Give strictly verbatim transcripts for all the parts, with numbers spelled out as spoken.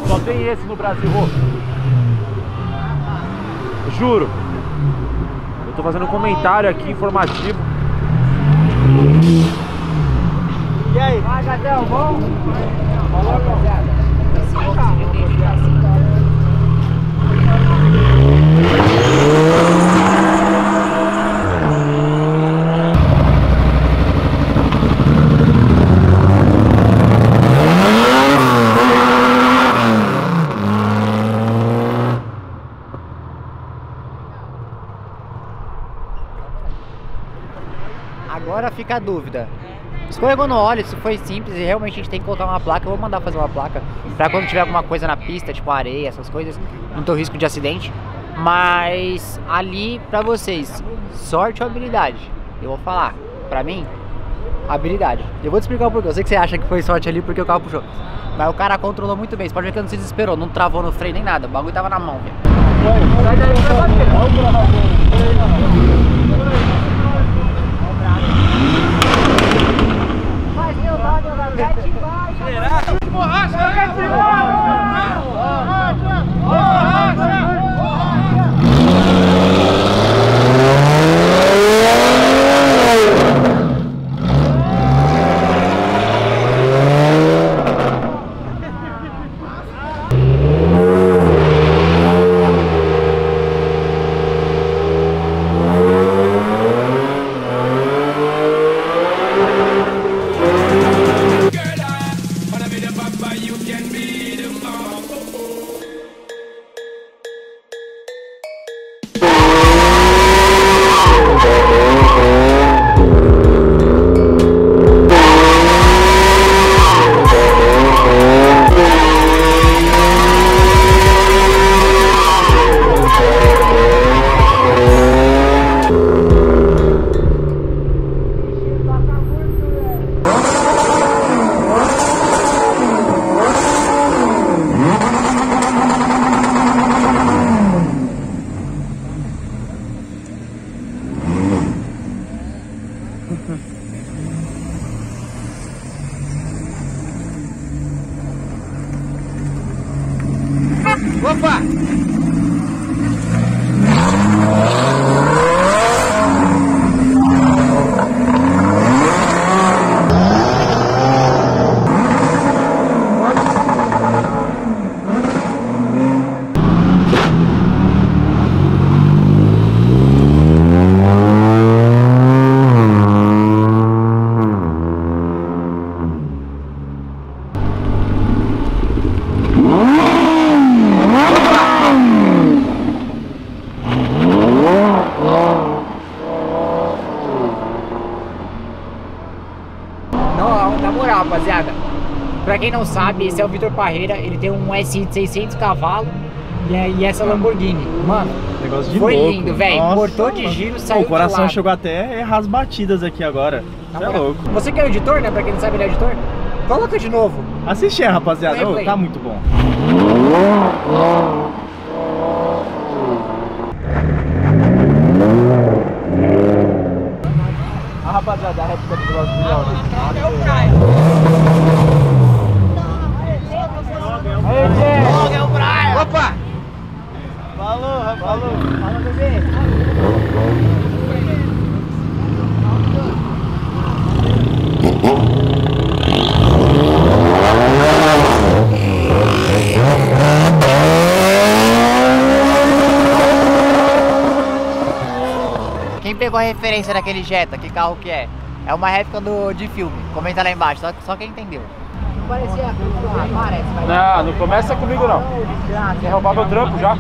Só tem esse no Brasil, Rô. Juro. Eu tô fazendo um comentário aqui informativo. E aí? Vai, Gadão, bom? Falou, rapaziada. Agora fica a dúvida. Escorregou no óleo, isso foi simples e realmente a gente tem que colocar uma placa. Eu vou mandar fazer uma placa pra quando tiver alguma coisa na pista, tipo areia, essas coisas, não ter risco de acidente. Mas ali pra vocês, sorte ou habilidade? Eu vou falar, pra mim, habilidade. Eu vou te explicar o porquê. Eu sei que você acha que foi sorte ali porque o carro puxou, mas o cara controlou muito bem. Você pode ver que ele não se desesperou, não travou no freio nem nada. O bagulho tava na mão, velho. Sai daí pra bater. Mas meu lado, meu lado, mete embaixo. Borracha, mete embaixo. Borracha, borracha. Opa! Rapaziada, pra quem não sabe, esse é o Vitor Parreira. Ele tem um S I de seiscentos cavalos e, é, e essa Lamborghini, mano, negócio de foi louco. lindo, velho. Motor de giro, saiu. O coração chegou até a errar as batidas aqui agora. Você é louco. Você que é o editor, né? Pra quem não sabe, ele é editor. Coloca de novo. Assiste aí, rapaziada. Play, play. Oh, tá muito bom. A rapaziada, a réplica do Velozes e Furiosos. É o Brian. Aí, é o Brian. Opa! Falou, falou. Fala, bebê. Quem pegou a referência daquele Jetta, que carro que é? É uma réplica do, de filme. Comenta lá embaixo, só, só quem entendeu. Não parecia ah, parece, mas... Não, não começa comigo não. Quer roubar meu trampo já?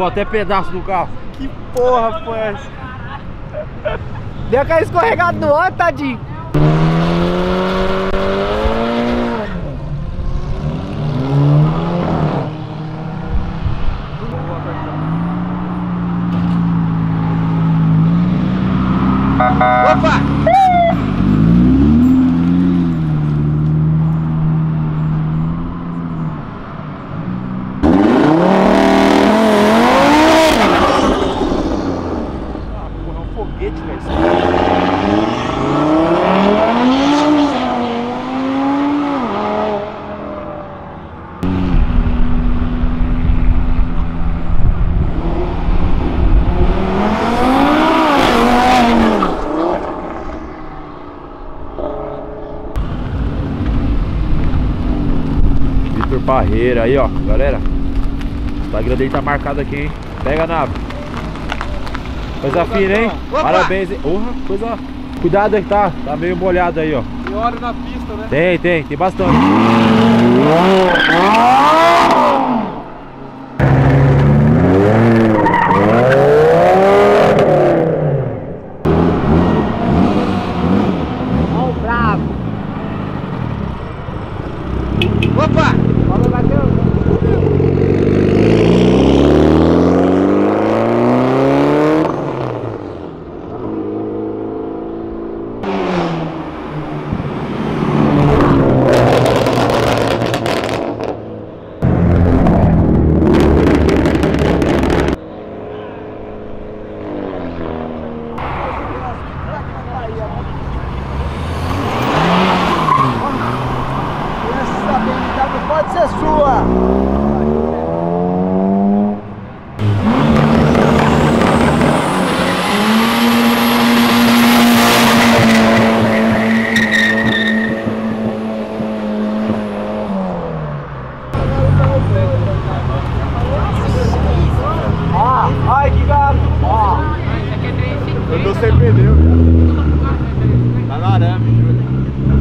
até pedaço do carro. Que porra foi essa? Deu aquela escorregada no óleo, tadinho. Opa! Vitor Parreira aí, ó, galera. O Instagram dele tá marcado aqui, hein? Pega a nave. Coisa fina, hein? Opa! Parabéns, hein? Porra, coisa. Cuidado aí que tá, tá meio molhado aí, ó. Tem óleo na pista, né? Tem, tem, tem bastante. Ó o bravo. Opa! Falou, Matheus. Essa B M W pode ser sua! Ai, que gato! Ó, eu tô sem pneu, tá no arame, Júlio.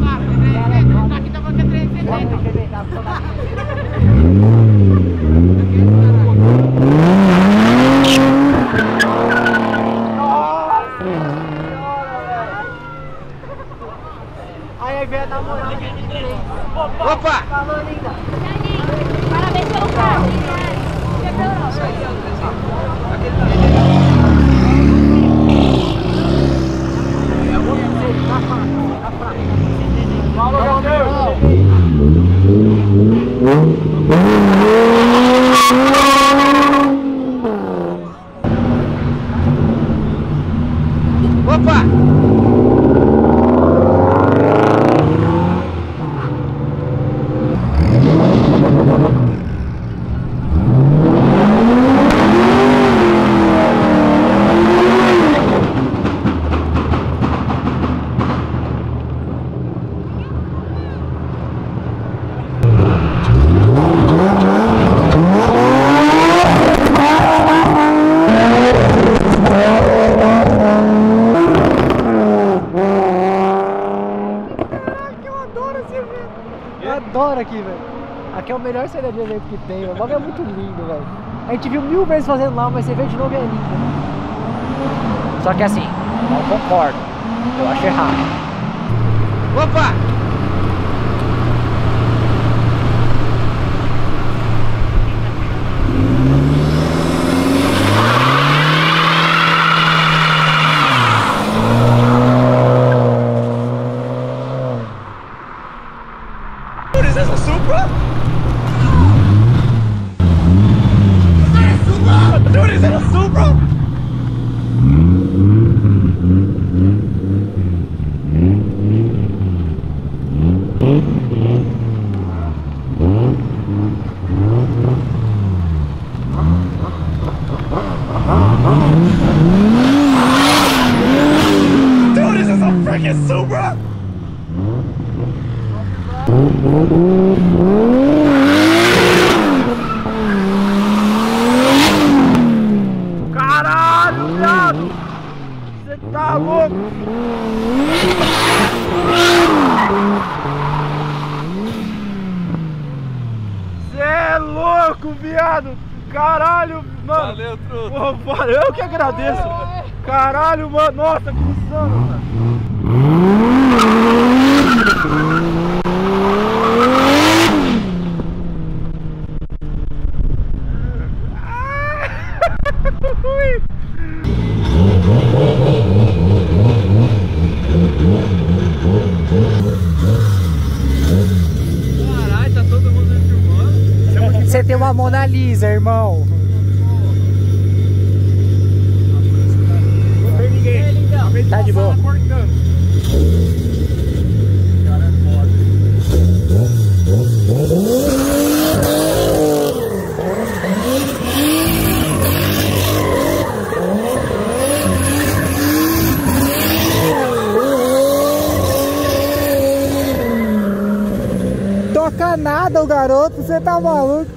Aí vem a namorada. Opa! Falou, linda. Parabéns pelo carro. Fala, meu Deus! Opa! Eu adoro aqui, velho. Aqui é o melhor cenário de evento que tem, o bagulho é muito lindo, velho. A gente viu mil vezes fazendo lá, mas você vê de novo e é lindo. Só que assim, não concordo. Eu acho errado. Opa! Is this a Supra? Dude, is it a Supra? Dude, is this a freaking Supra? Caralho, viado! Você tá louco? Você é louco, viado! Caralho! Mano, valeu, truta. Pô, valeu, eu que agradeço. Caralho, mano. Nossa, que insano, mano. Caralho, tá todo mundo filmando. Você tem uma Mona Lisa, irmão. Não tem ninguém. Tá de boa. Toca nada o garoto, você tá maluco?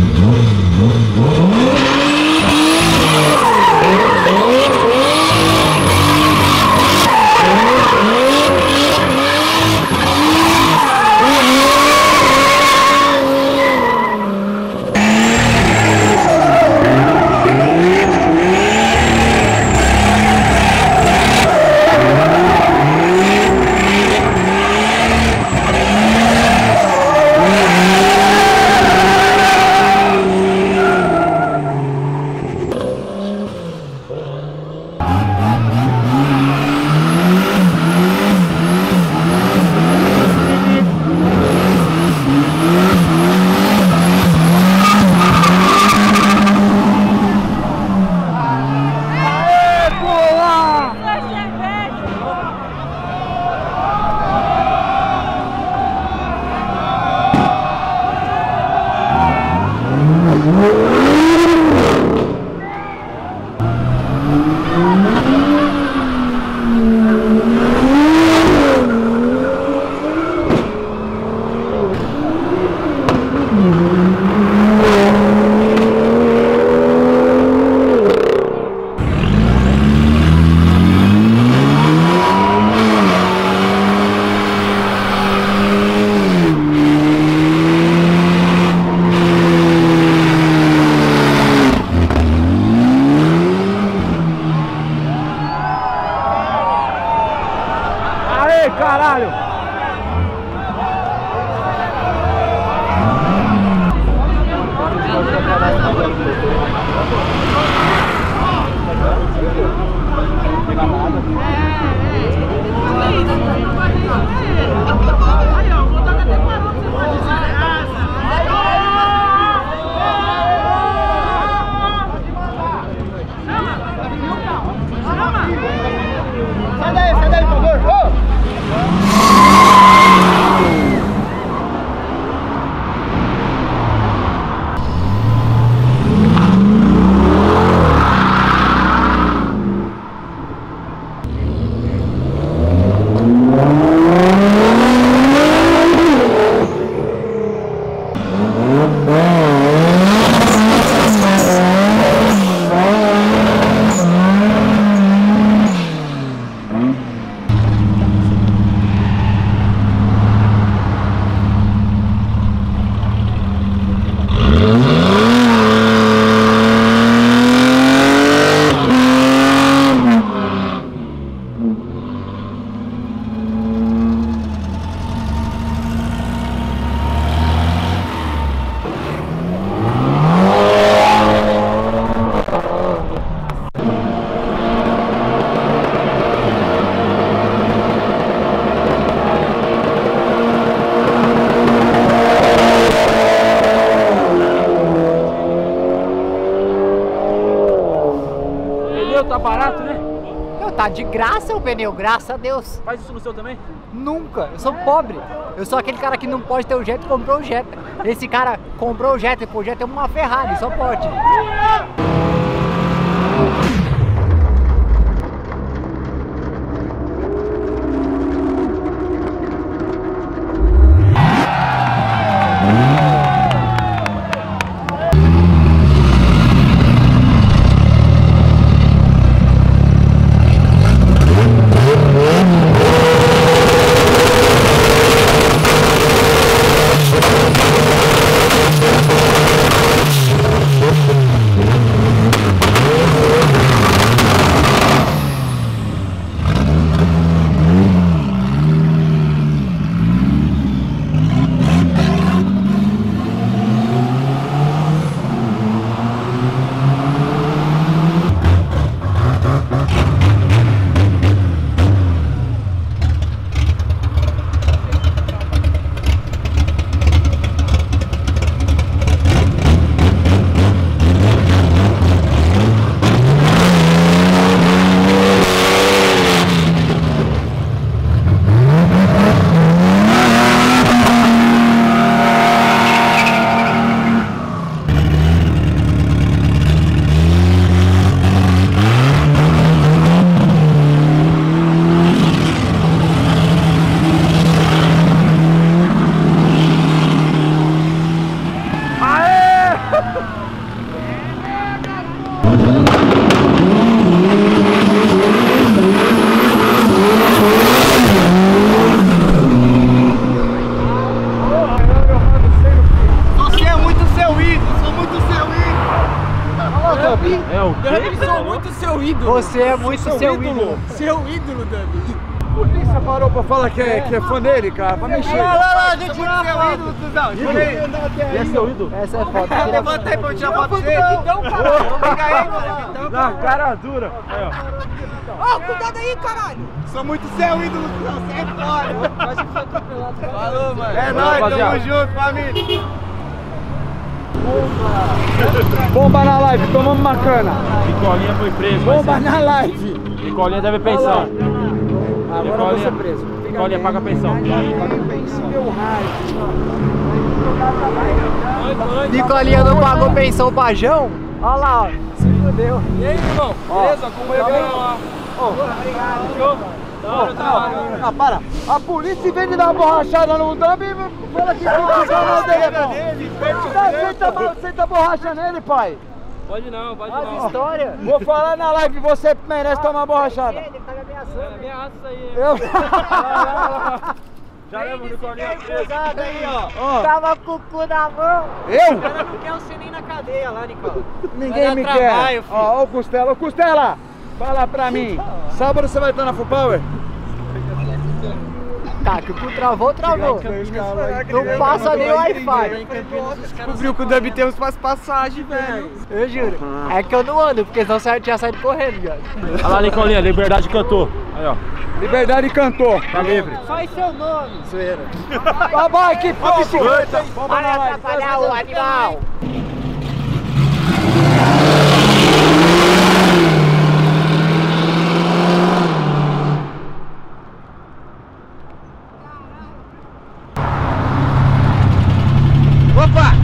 Caralho! Sai daí, sai daí, por favor! Tá barato, né? Não, tá de graça o pneu, graças a Deus. Faz isso no seu também? Nunca, eu sou pobre. Eu sou aquele cara que não pode ter o Jetta e comprou o Jetta. Esse cara comprou o Jetta e o Jetta é uma Ferrari, só pode. sou muito seu ídolo. Você é muito seu, seu ídolo. ídolo. Seu ídolo, Davi. Por que você parou pra falar que é, que é fã dele, cara? Pra mexer. Lá, lá, lá, a gente vai seu ídolo, Tuzão. E é seu ídolo? Essa é foto. Levanta aí pra eu tirar foto com você. Então, caralho. Pega aí, mano. Na cara dura. Aí, ó. Ó, cuidado aí, caralho. Sou muito seu ídolo, Tuzão. Sai fora. Quase foi atropelado. Falou, mano. É Valeu, nóis, tamo rapaziada. junto, família. Bomba na live, tomamos uma cana. Nicolinha foi preso. Bomba na live. Nicolinha deve pensão. Agora eu vou ser preso. Nicolinha paga pensão. Nicolinha não pagou pensão pra João? Olha lá, ó. Se fudeu. E aí, irmão? Beleza? Acompanha bem lá. Obrigado. Ah, para! A polícia, em vez de dar uma borrachada no dump, fala que não dele, pô! Aceita borracha nele, pai! Pode não, pode Olha não. a história. Vou falar na live, você merece tomar uma borrachada! Ele tá me ameaçando. Ameaça aí, hein? Eu... Já leva o Nicolinha preso. aí, ó! Tava com o cu na mão. Eu? O cara não quer você nem na cadeia lá, Nicola. Ninguém Vai me dar quer! trabalho, filho. Ó, ó o Costela, ô Costela! Fala pra mim! Sábado você vai estar na Full Power? Tá, que o cu travou, travou. Não passa nem o Wi-Fi. Descobriu que o Davi tem uns passagem, velho. Eu juro. É que eu não ando, porque senão você tinha saído correndo, viado. Olha lá, Nicolinha, Liberdade cantou. Aí, ó. Liberdade cantou! Tá livre. Faz seu nome. Vai, vai, que bicicleta! Para de atrapalhar o animal. Opa!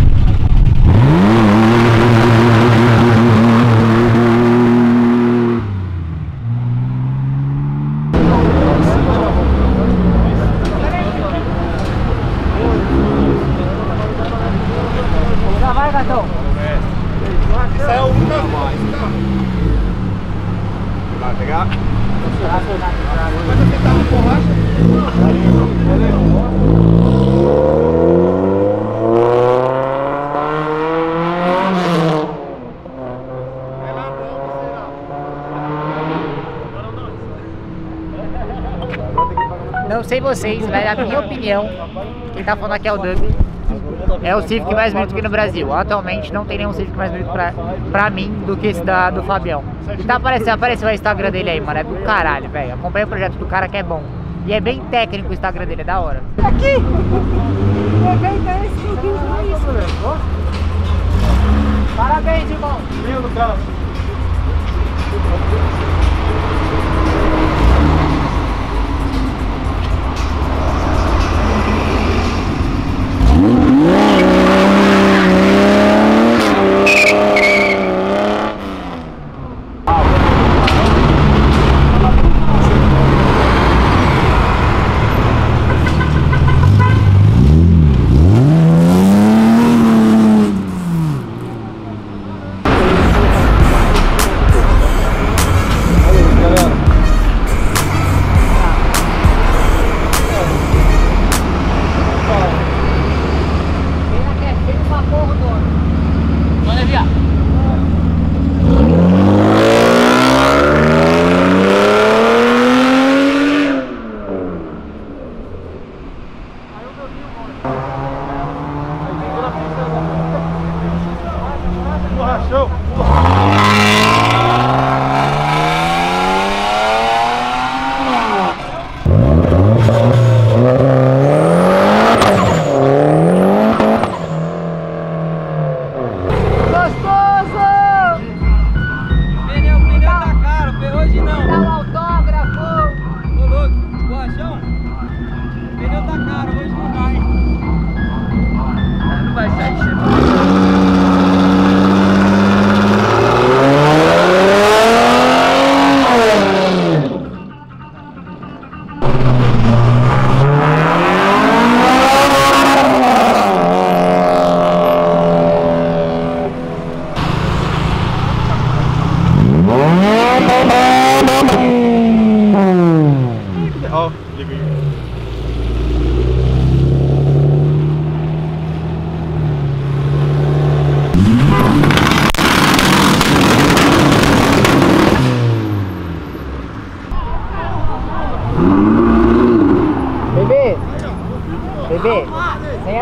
Já vai, gatão. Isso é uma. Vai pegar? Mas você tá com borracha? Não sei vocês, mas na minha opinião, quem tá falando aqui é o Doug. É o Civic mais bonito aqui no Brasil. Atualmente não tem nenhum Civic mais bonito pra, pra mim do que esse da, do Fabião. E tá aparecendo, apareceu o Instagram dele aí, mano. É do caralho, velho. Acompanha o projeto do cara que é bom. E é bem técnico o Instagram dele, é da hora. Aqui! Parabéns, irmão! Lindo, cara.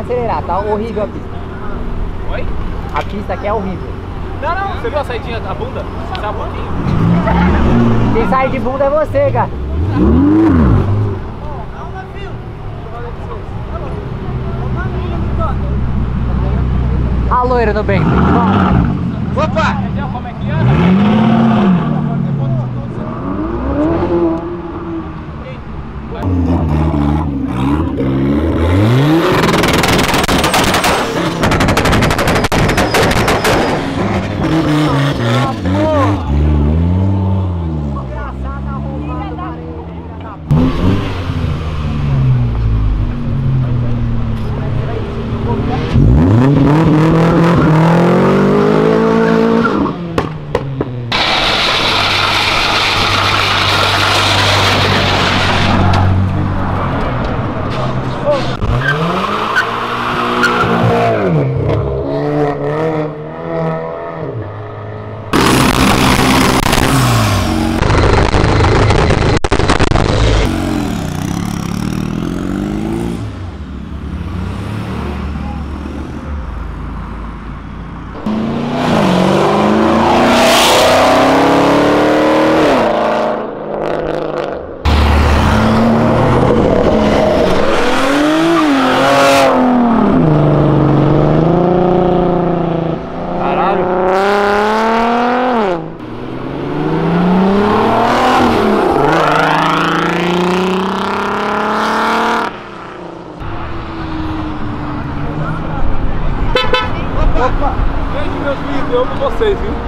acelerar, tá horrível a pista. Oi? A pista aqui é horrível. Não, não, você viu a saidinha da bunda? Sai um pouquinho. Quem sai de bunda é você, cara. A loira no bem. Opa! Entendeu como é que anda? Gente, meus filhos, eu amo vocês, viu?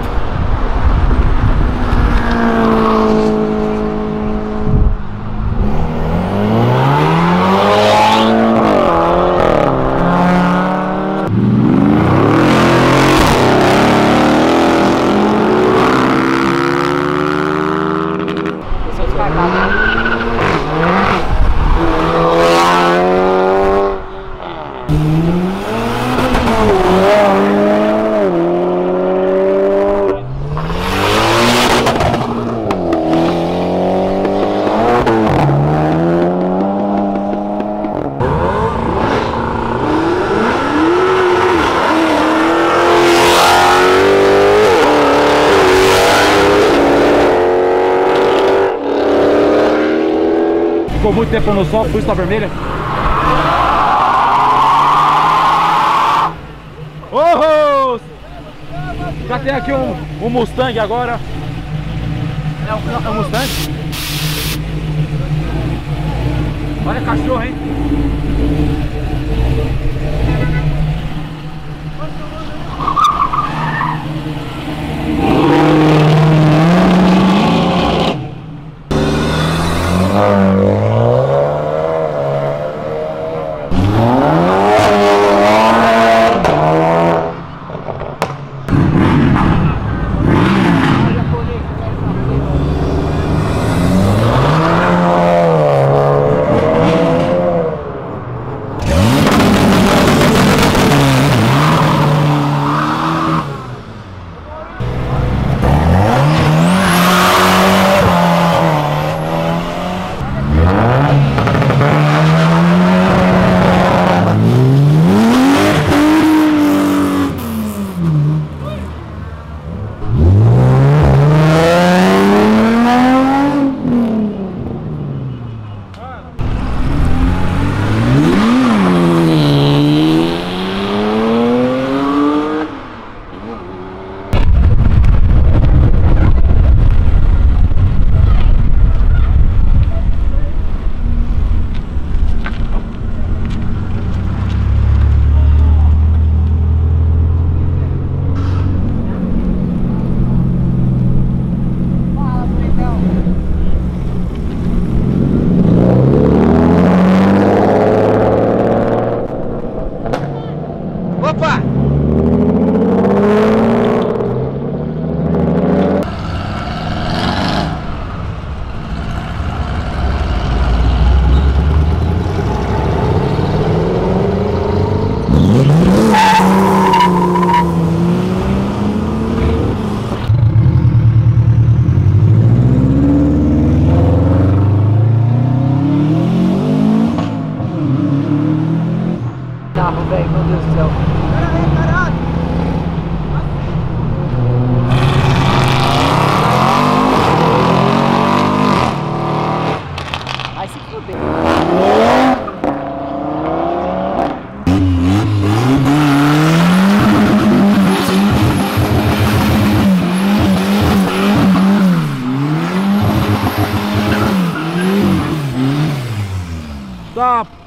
Ficou muito tempo no sol, pus na vermelha. Oh! Já tem aqui um, um Mustang agora. É um, é um Mustang. Olha cachorro, hein?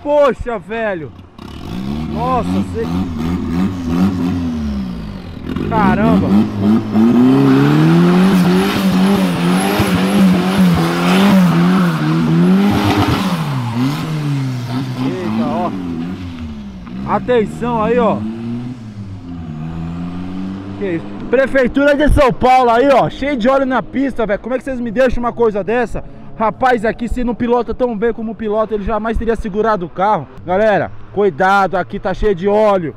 Poxa, velho. Nossa, você... Caramba. Eita, ó. Atenção aí, ó. Que isso? Prefeitura de São Paulo aí, ó. Cheio de óleo na pista, velho. Como é que vocês me deixam uma coisa dessa? Rapaz, aqui se não pilota tão bem como pilota, ele jamais teria segurado o carro. Galera, cuidado, aqui tá cheio de óleo.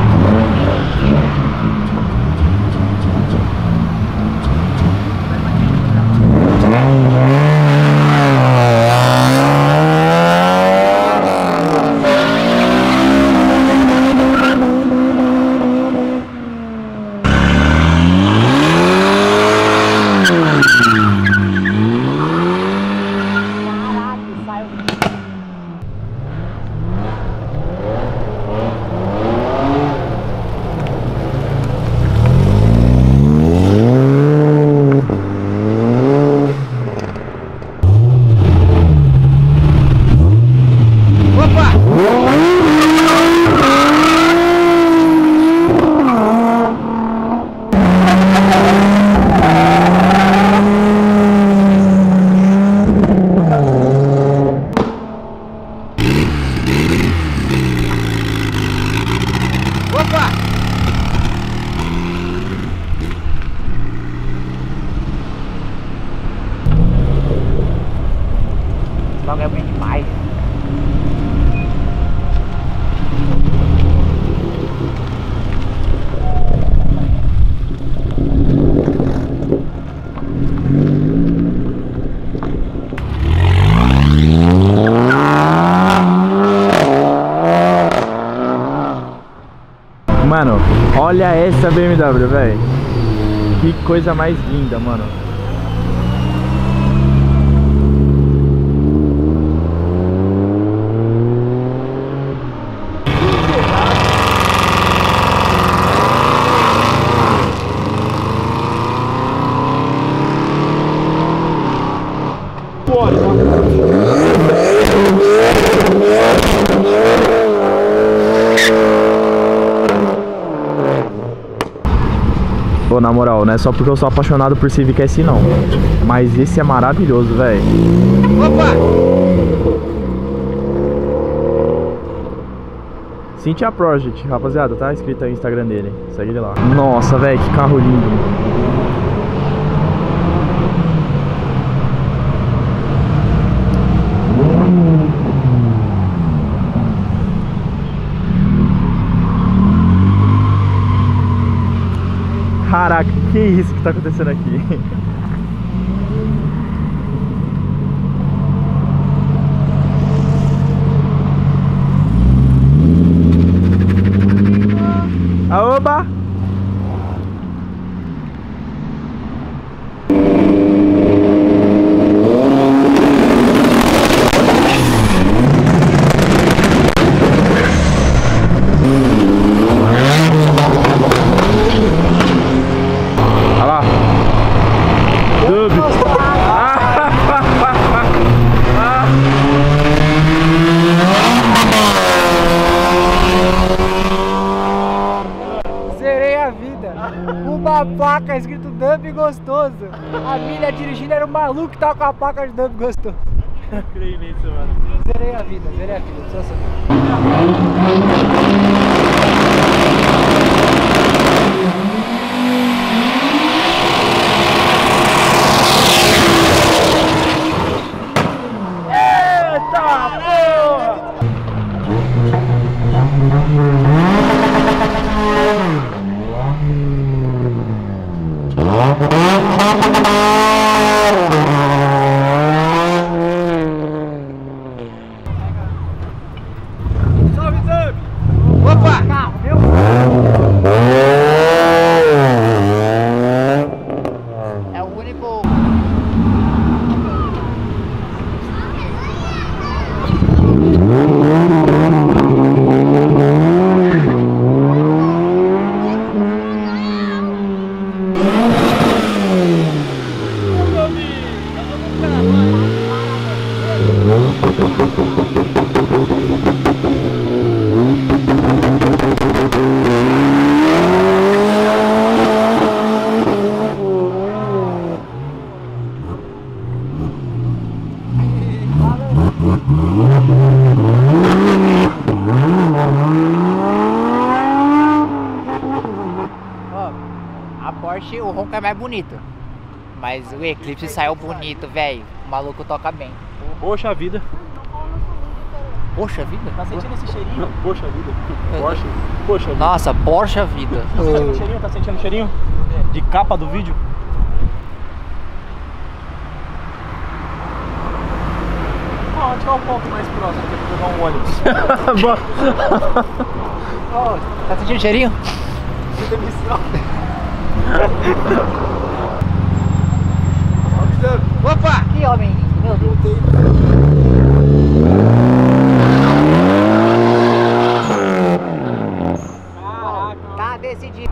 Logo é bem demais. Mano, olha essa B M W, velho. Que coisa mais linda, mano. Pô, na moral, não é só porque eu sou apaixonado por Civic S não, mas esse é maravilhoso, velho. Cintia Project, rapaziada, tá escrito aí no Instagram dele, segue ele lá. Nossa, velho, que carro lindo. Caraca, que isso que tá acontecendo aqui? Aoba! Uma placa escrito Dub Gostoso. A milha dirigindo era o maluco que tava com a placa de Dub Gostoso. Eu creio nisso, mano. Zerei a vida, zerei a vida, só saber. Opa! é mais bonito. Mas o Eclipse saiu bonito, velho. O maluco toca bem. Poxa vida. Poxa vida? Tá sentindo esse cheirinho? Poxa vida. Porsche. Poxa vida. Nossa, Porsche vida. Tá sentindo o cheirinho? Tá sentindo o cheirinho? De capa do vídeo? Ah, onde que é o ponto mais próximo aqui pra pegar um ônibus? Oh, tá sentindo o cheirinho? Que demissão. Opa! Que homem! Meu Deus. Tá decidido.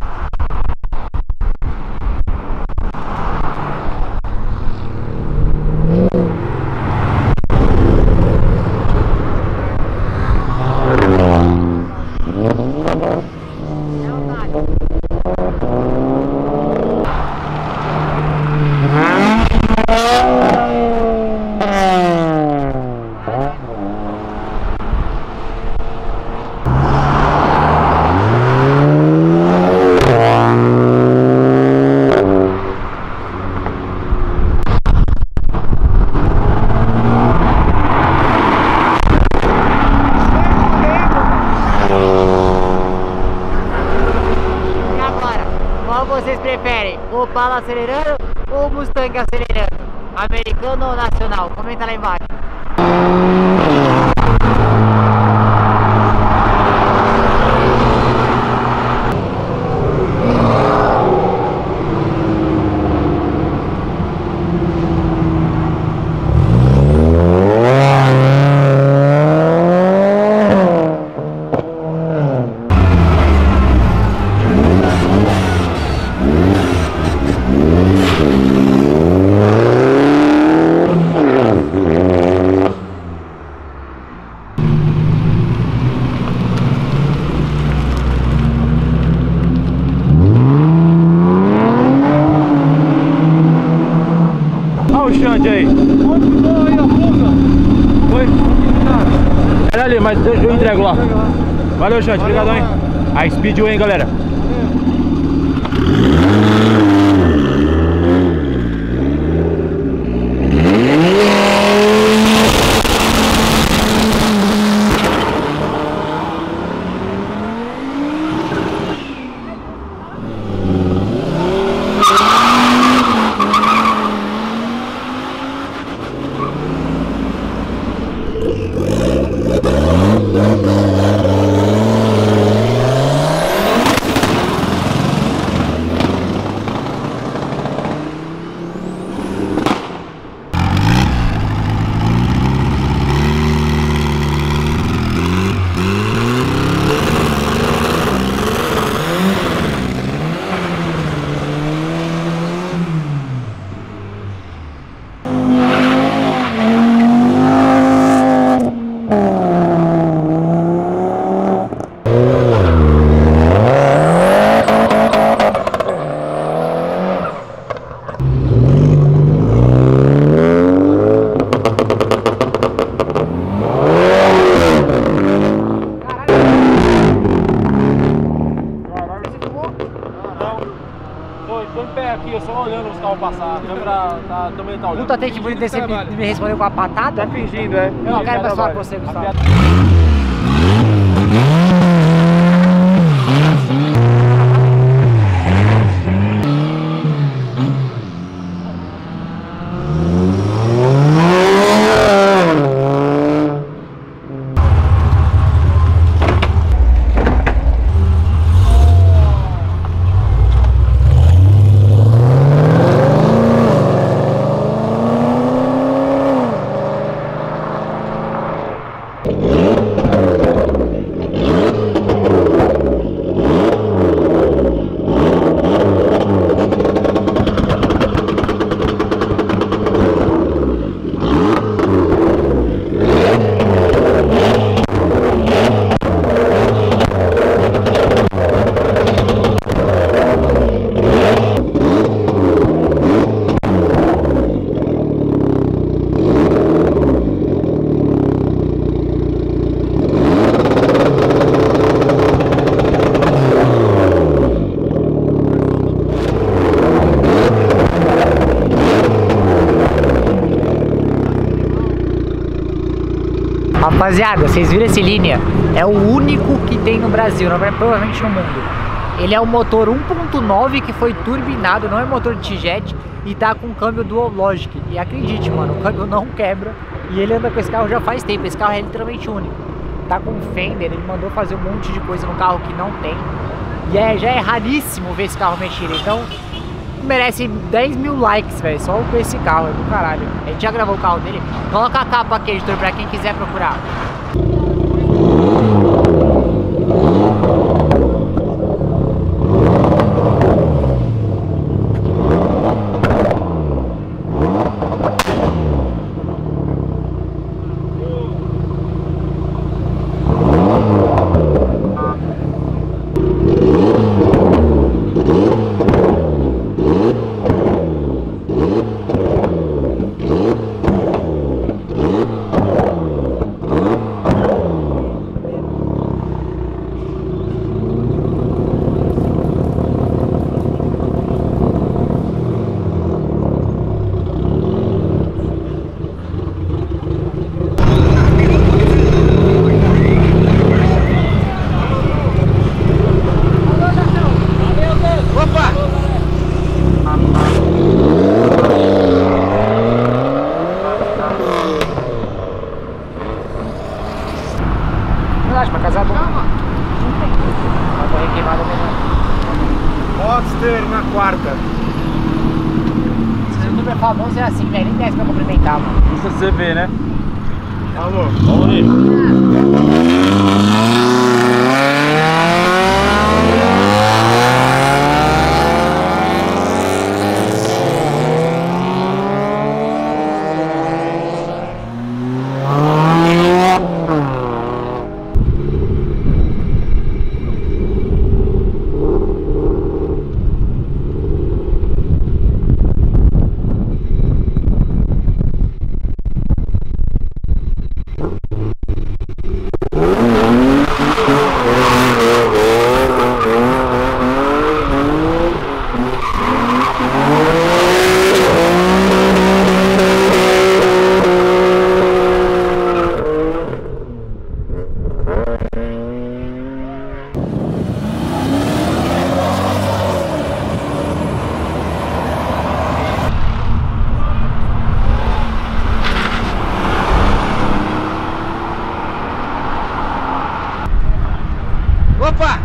Vocês preferem o Opala acelerando ou o Mustang acelerando? Americano ou nacional? Comenta lá embaixo. Aí. Foi? Era ali, mas eu entrego lá. Valeu, Xande, obrigadão, hein? A Speedway, hein, galera? Puta, tem que bonito desse me, me respondeu com a patada? Tá fingindo, é? Eu quero passar pra você, Gustavo. Rapaziada, vocês viram esse Linea? É o único que tem no Brasil, não é provavelmente no mundo. Ele é um motor um ponto nove que foi turbinado, não é motor de T-Jet e tá com câmbio Dual Logic. E acredite, mano, o câmbio não quebra e ele anda com esse carro já faz tempo. Esse carro é literalmente único. Tá com Fender, ele mandou fazer um monte de coisa no carro que não tem. E é, já é raríssimo ver esse carro mexido, então merece dez mil likes, velho, só com esse carro, é do caralho. A gente já gravou o carro dele. Coloca a capa aqui, editor, pra quem quiser procurar. Monster na quarta. Esse youtuber famoso é assim, velho. Nem desce pra cumprimentar, mano. Isso você vê, né? Alô. Vamos ali. Opa!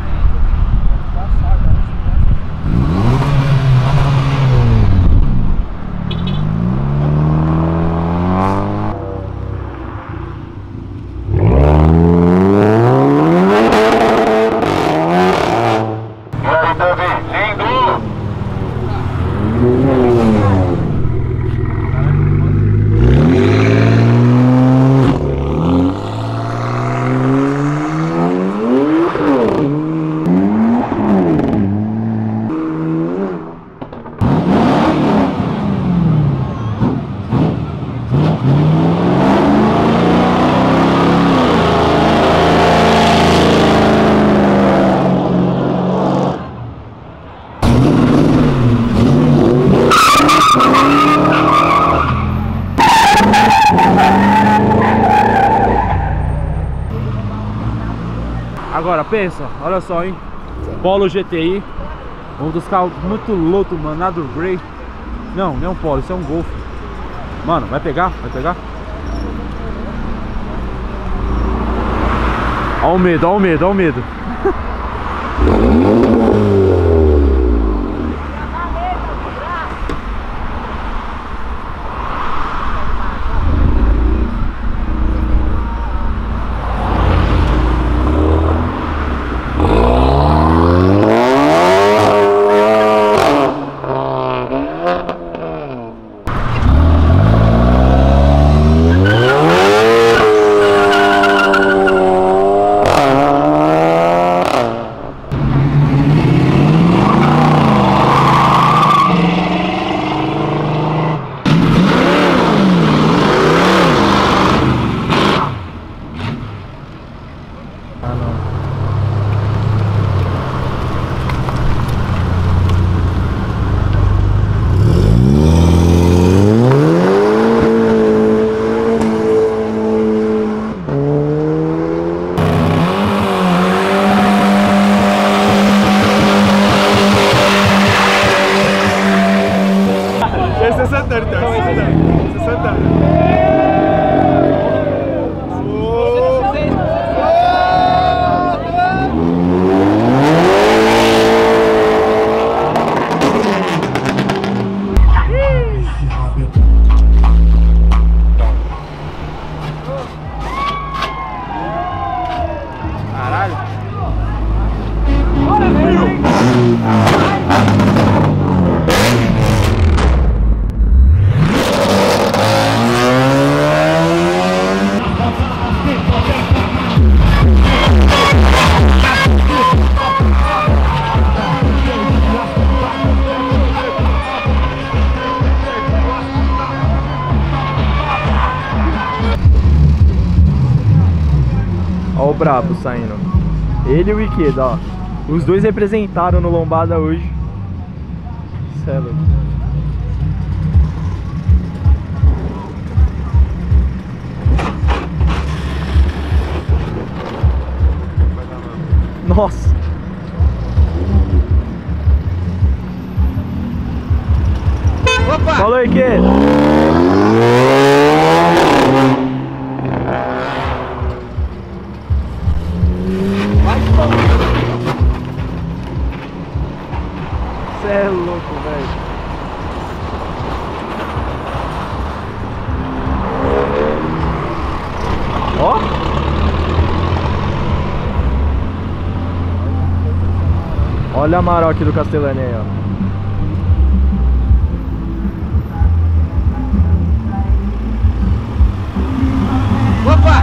Agora pensa, olha só, hein? Polo G T I, um dos carros muito louco, mano, nada Grey. Não, não é um Polo, isso é um Golf. Mano, vai pegar? Vai pegar? Olha o medo, olha o medo, olha o medo. Ó o brabo saindo. Ele e o Ikeda, ó. Os dois representaram no Lombada hoje. Cê é louco. Nossa. Opa! Falou, Ikeda. Cê é louco, velho. Ó. Olha a Amarok do Castellani aí, ó. Opa!